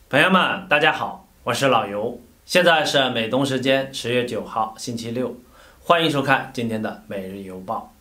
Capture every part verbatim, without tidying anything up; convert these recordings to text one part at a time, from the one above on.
朋友们，大家好，我是老游，现在是美东时间十月九号星期六，欢迎收看今天的每日邮报。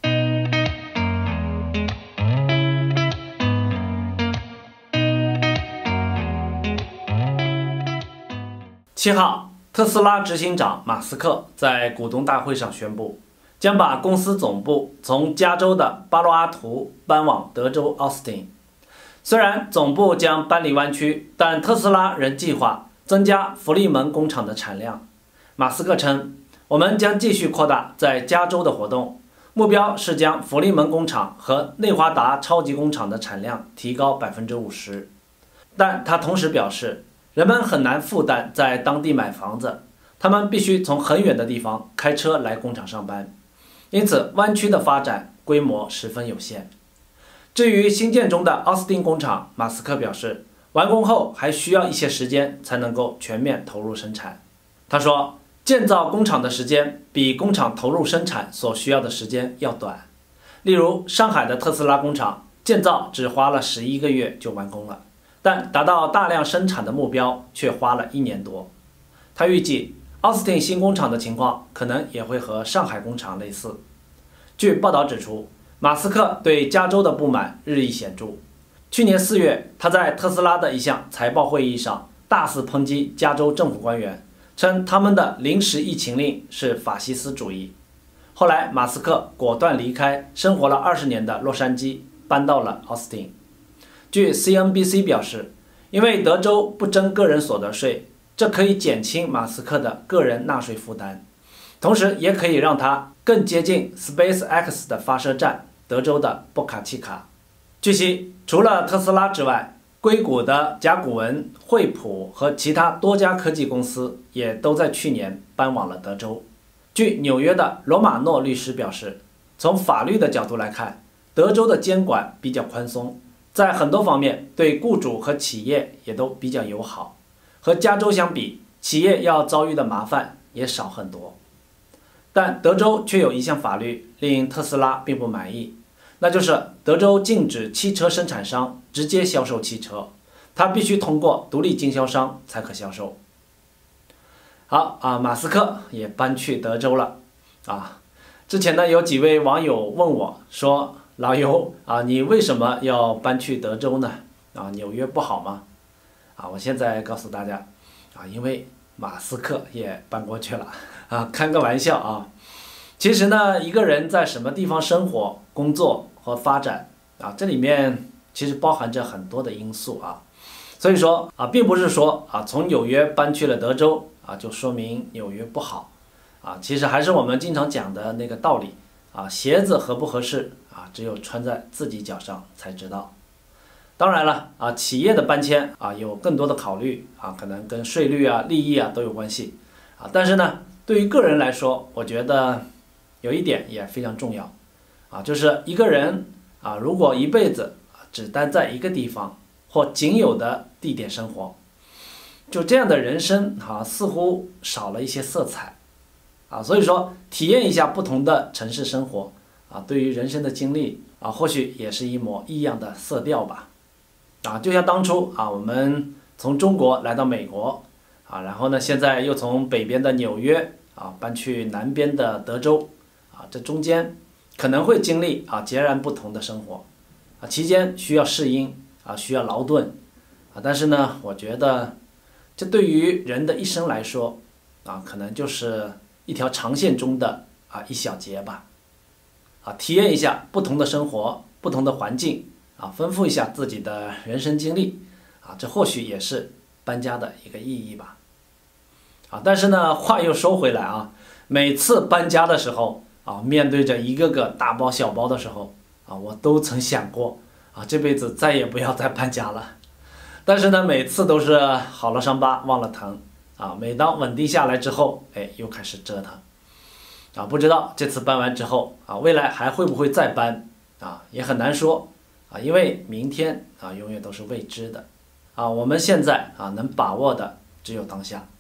七号，特斯拉执行长马斯克在股东大会上宣布，将把公司总部从加州的巴洛阿图搬往德州奥斯汀。虽然总部将搬离湾区，但特斯拉仍计划增加弗利门工厂的产量。马斯克称，我们将继续扩大在加州的活动，目标是将弗利门工厂和内华达超级工厂的产量提高 百分之五十。 但他同时表示，人们很难负担在当地买房子，他们必须从很远的地方开车来工厂上班，因此湾区的发展规模十分有限。至于新建中的奥斯汀工厂，马斯克表示，完工后还需要一些时间才能够全面投入生产。他说，建造工厂的时间比工厂投入生产所需要的时间要短。例如，上海的特斯拉工厂建造只花了十一个月就完工了，但达到大量生产的目标却花了一年多。他预计奥斯汀新工厂的情况可能也会和上海工厂类似。据报道指出，马斯克对加州的不满日益显著。去年四月，他在特斯拉的一项财报会议上大肆抨击加州政府官员，称他们的临时疫情令是法西斯主义。后来，马斯克果断离开生活了二十年的洛杉矶，搬到了奥斯汀。据 C N B C 表示，因为德州不征个人所得税，这可以减轻马斯克的个人纳税负担，同时也可以让他更接近 SpaceX 的发射站德州的波卡契卡。据悉，除了特斯拉之外，硅谷的甲骨文、惠普和其他多家科技公司也都在去年搬往了德州。据纽约的罗马诺律师表示，从法律的角度来看，德州的监管比较宽松，在很多方面对雇主和企业也都比较友好。和加州相比，企业要遭遇的麻烦也少很多。但德州却有一项法律令特斯拉并不满意，那就是德州禁止汽车生产商直接销售汽车，它必须通过独立经销商才可销售。好啊，马斯克也搬去德州了啊。之前呢，有几位网友问我说，老游啊，你为什么要搬去德州呢？啊，纽约不好吗？啊，我现在告诉大家啊，因为马斯克也搬过去了啊，开个玩笑啊。其实呢，一个人在什么地方生活、工作和发展啊，这里面其实包含着很多的因素啊。所以说啊，并不是说啊，从纽约搬去了德州啊，就说明纽约不好啊。其实还是我们经常讲的那个道理啊，鞋子合不合适啊，只有穿在自己脚上才知道。当然了啊，企业的搬迁啊有更多的考虑啊，可能跟税率啊、利益啊都有关系啊。但是呢，对于个人来说，我觉得有一点也非常重要啊，就是一个人啊，如果一辈子只待在一个地方或仅有的地点生活，就这样的人生啊，似乎少了一些色彩啊。所以说，体验一下不同的城市生活啊，对于人生的经历啊，或许也是一抹异样的色调吧。啊，就像当初啊，我们从中国来到美国啊，然后呢，现在又从北边的纽约啊搬去南边的德州啊，这中间可能会经历啊截然不同的生活啊，期间需要适应啊，需要劳顿啊，但是呢，我觉得这对于人的一生来说啊，可能就是一条长线中的啊一小节吧。啊，体验一下不同的生活、不同的环境。啊，丰富一下自己的人生经历，啊，这或许也是搬家的一个意义吧。啊，但是呢，话又说回来啊，每次搬家的时候，啊，面对着一个个大包小包的时候，啊，我都曾想过，啊，这辈子再也不要再搬家了。但是呢，每次都是好了伤疤忘了疼，啊，每当稳定下来之后，哎，又开始折腾。啊，不知道这次搬完之后，啊，未来还会不会再搬？啊，也很难说。啊，因为明天啊永远都是未知的，啊，我们现在啊能把握的只有当下。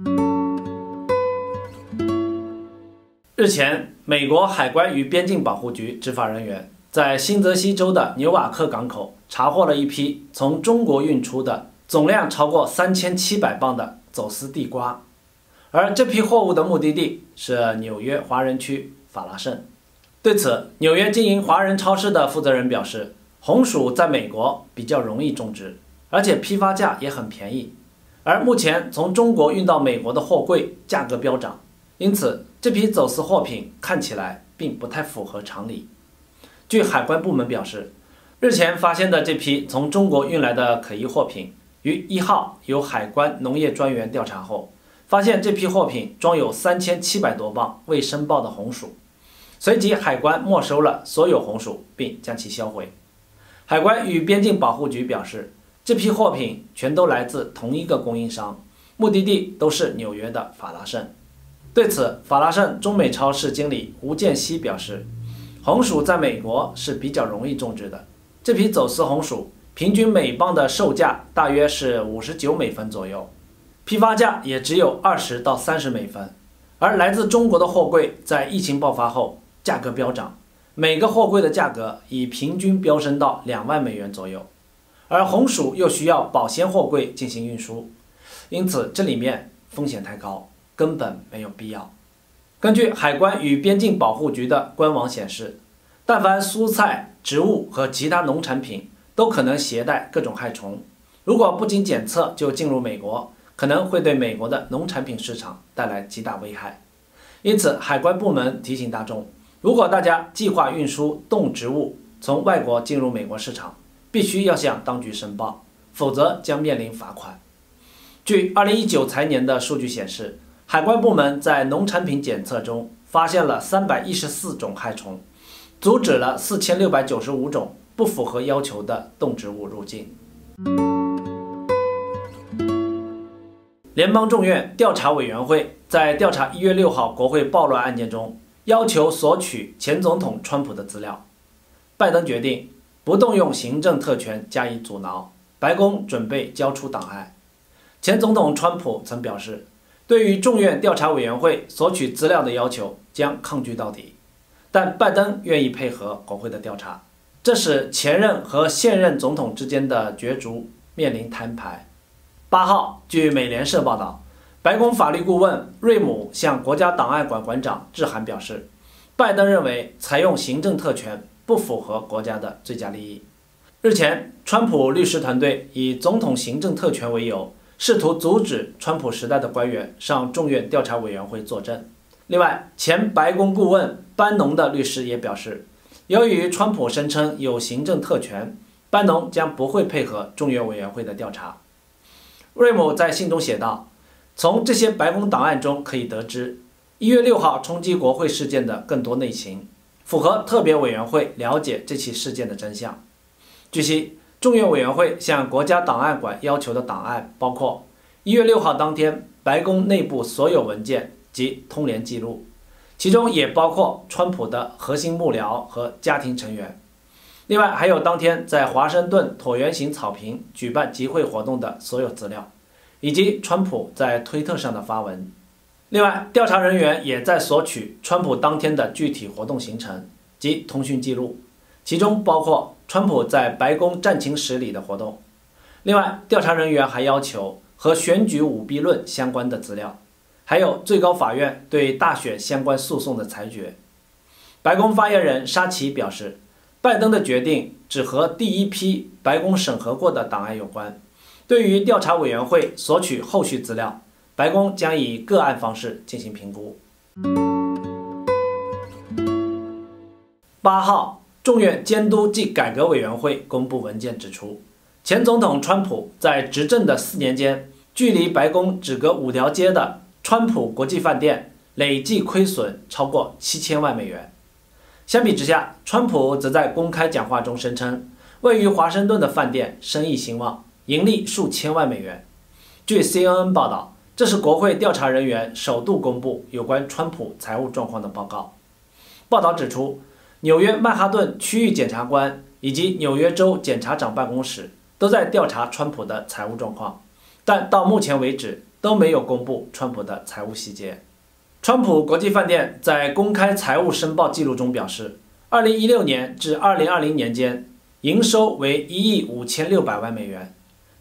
日前，美国海关与边境保护局执法人员在新泽西州的纽瓦克港口查获了一批从中国运出的总量超过三千七百磅的走私地瓜，而这批货物的目的地是纽约华人区法拉盛。对此，纽约经营华人超市的负责人表示，红薯在美国比较容易种植，而且批发价也很便宜，而目前从中国运到美国的货柜价格飙涨，因此这批走私货品看起来并不太符合常理。据海关部门表示，日前发现的这批从中国运来的可疑货品，于一号由海关农业专员调查后，发现这批货品装有三千七百多磅未申报的红薯，随即海关没收了所有红薯，并将其销毁。海关与边境保护局表示，这批货品全都来自同一个供应商，目的地都是纽约的法拉盛。对此，法拉盛中美超市经理吴建熙表示，红薯在美国是比较容易种植的，这批走私红薯平均每磅的售价大约是五十九美分左右，批发价也只有二十到三十美分。而来自中国的货柜在疫情爆发后价格飙涨，每个货柜的价格已平均飙升到两万美元左右，而红薯又需要保鲜货柜进行运输，因此这里面风险太高，根本没有必要。根据海关与边境保护局的官网显示，但凡蔬菜、植物和其他农产品都可能携带各种害虫，如果不经检测就进入美国，可能会对美国的农产品市场带来极大危害。因此，海关部门提醒大众，如果大家计划运输动植物从外国进入美国市场，必须要向当局申报，否则将面临罚款。据二零一九财年的数据显示，海关部门在农产品检测中发现了三百一十四种害虫，阻止了四千六百九十五种不符合要求的动植物入境。联邦众院调查委员会在调查一月六号国会暴乱案件中，要求索取前总统川普的资料。拜登决定不动用行政特权加以阻挠，白宫准备交出档案。前总统川普曾表示，对于众院调查委员会索取资料的要求将抗拒到底，但拜登愿意配合国会的调查，这使前任和现任总统之间的角逐面临摊牌。八号，据美联社报道，白宫法律顾问瑞姆向国家档案馆馆长致函表示，拜登认为采用行政特权不符合国家的最佳利益。日前，川普律师团队以总统行政特权为由，试图阻止川普时代的官员上众院调查委员会作证。另外，前白宫顾问班农的律师也表示，由于川普声称有行政特权，班农将不会配合众院委员会的调查。瑞姆在信中写道，从这些白宫档案中可以得知一月六号冲击国会事件的更多内情，符合特别委员会了解这起事件的真相。据悉，众院委员会向国家档案馆要求的档案包括一月六号当天白宫内部所有文件及通联记录，其中也包括川普的核心幕僚和家庭成员。另外还有当天在华盛顿椭圆形草坪举办集会活动的所有资料，以及川普在推特上的发文。另外，调查人员也在索取川普当天的具体活动行程及通讯记录，其中包括川普在白宫战情室里的活动。另外，调查人员还要求和选举舞弊论相关的资料，还有最高法院对大选相关诉讼的裁决。白宫发言人沙奇表示，拜登的决定只和第一批白宫审核过的档案有关，对于调查委员会索取后续资料，白宫将以个案方式进行评估。八号，众院监督暨改革委员会公布文件指出，前总统川普在执政的四年间，距离白宫只隔五条街的川普国际饭店累计亏损超过七千万美元。相比之下，川普则在公开讲话中声称，位于华盛顿的饭店生意兴旺，盈利数千万美元。据 C N N 报道，这是国会调查人员首度公布有关川普财务状况的报告。报道指出，纽约曼哈顿区域检察官以及纽约州检察长办公室都在调查川普的财务状况，但到目前为止都没有公布川普的财务细节。川普国际饭店在公开财务申报记录中表示，二零一六年至二零二零年间营收为一亿五千六百万美元，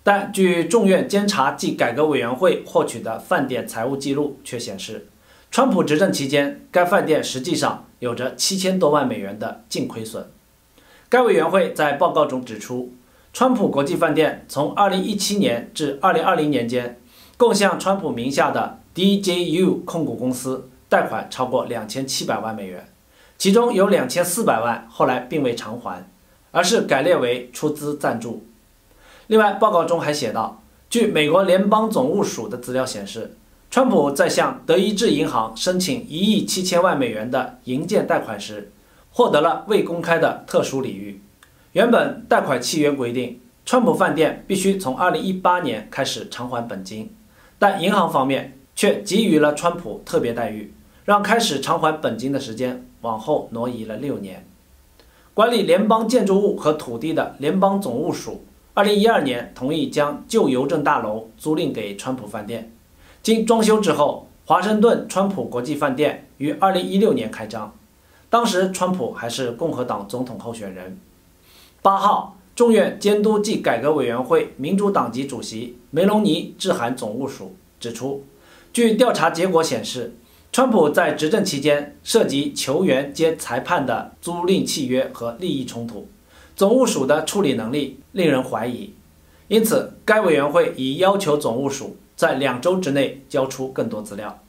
但据众院监察暨改革委员会获取的饭店财务记录却显示，川普执政期间，该饭店实际上有着七千多万美元的净亏损。该委员会在报告中指出，川普国际饭店从二零一七年至二零二零年间，共向川普名下的 D J U 控股公司贷款超过两千七百万美元，其中有两千四百万后来并未偿还，而是改列为出资赞助。另外，报告中还写道，据美国联邦总务署的资料显示，川普在向德意志银行申请一亿七千万美元的营建贷款时，获得了未公开的特殊礼遇。原本贷款契约规定，川普饭店必须从二零一八年开始偿还本金，但银行方面却给予了川普特别待遇，让开始偿还本金的时间往后挪移了六年。管理联邦建筑物和土地的联邦总务署二零一二年同意将旧邮政大楼租赁给川普饭店。经装修之后，华盛顿川普国际饭店于二零一六年开张，当时川普还是共和党总统候选人。八号，众院监督暨改革委员会民主党籍主席梅隆尼致函总务署，指出，据调查结果显示，川普在执政期间涉及球员兼裁判的租赁契约和利益冲突，总务署的处理能力令人怀疑。因此，该委员会已要求总务署在两周之内交出更多资料。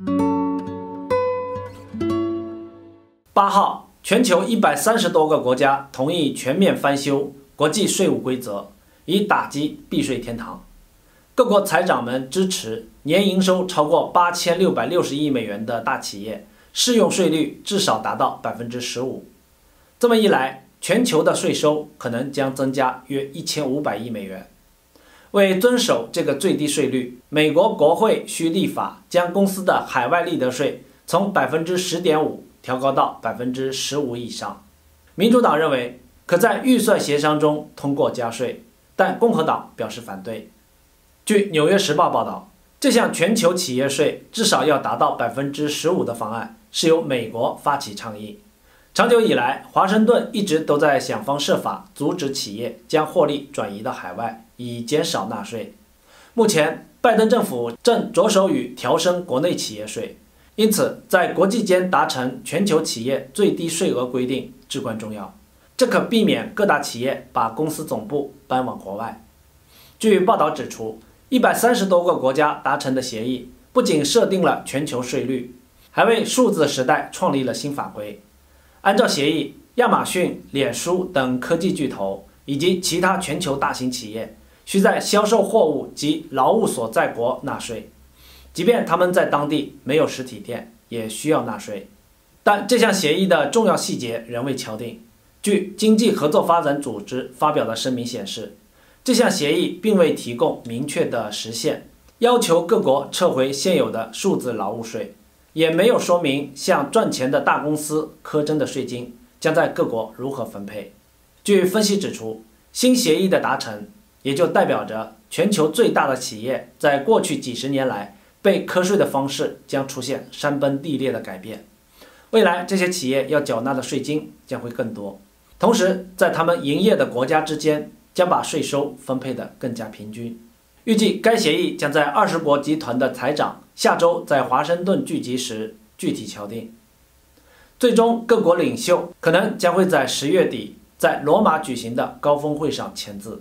八号，全球一百三十多个国家同意全面翻修国际税务规则，以打击避税天堂。各国财长们支持年营收超过八千六百六十亿美元的大企业适用税率至少达到 百分之十五。这么一来，全球的税收可能将增加约一千五百亿美元。为遵守这个最低税率，美国国会需立法将公司的海外利得税从 百分之十点五 调高到 百分之十五 以上。民主党认为可在预算协商中通过加税，但共和党表示反对。据《纽约时报》报道，这项全球企业税至少要达到 百分之十五 的方案是由美国发起倡议。长久以来，华盛顿一直都在想方设法阻止企业将获利转移到海外，以减少纳税。目前，拜登政府正着手于调升国内企业税，因此在国际间达成全球企业最低税额规定至关重要，这可避免各大企业把公司总部搬往国外。据报道指出，一百三十多个国家达成的协议不仅设定了全球税率，还为数字时代创立了新法规。按照协议，亚马逊、脸书等科技巨头以及其他全球大型企业需在销售货物及劳务所在国纳税，即便他们在当地没有实体店，也需要纳税。但这项协议的重要细节仍未敲定。据经济合作发展组织发表的声明显示，这项协议并未提供明确的时限，要求各国撤回现有的数字劳务税，也没有说明向赚钱的大公司苛征的税金将在各国如何分配。据分析指出，新协议的达成也就代表着全球最大的企业在过去几十年来被课税的方式将出现山崩地裂的改变。未来这些企业要缴纳的税金将会更多，同时在他们营业的国家之间将把税收分配得更加平均。预计该协议将在二十国集团的财长下周在华盛顿聚集时具体敲定，最终各国领袖可能将会在十月底在罗马举行的高峰会上签字。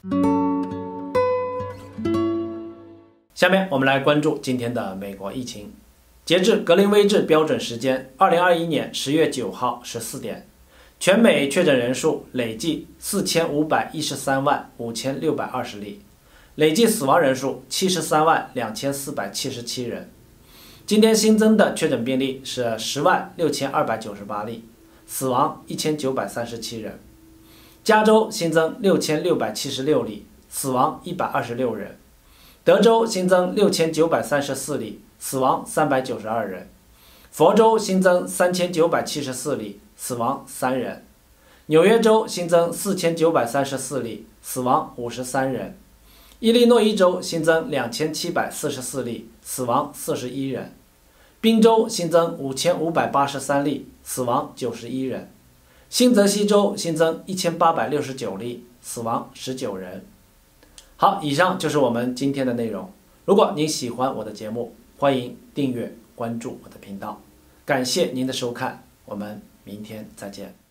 下面我们来关注今天的美国疫情。截至格林威治标准时间二零二一年十月九号十四点，全美确诊人数累计四千五百一十三万五千六百二十例，累计死亡人数七十三万两千四百七十七人。今天新增的确诊病例是十万六千二百九十八例，死亡一千九百三十七人。加州新增六千六百七十六例，死亡一百二十六人。德州新增六千九百三十四例，死亡三百九十二人。佛州新增三千九百七十四例，死亡三人。纽约州新增四千九百三十四例，死亡五十三人。伊利诺伊州新增两千七百四十四例，死亡四十一人。宾州新增五千五百八十三例，死亡九十一人。新泽西州新增一千八百六十九例，死亡十九人。 好，以上就是我们今天的内容。如果您喜欢我的节目，欢迎订阅关注我的频道。感谢您的收看，我们明天再见。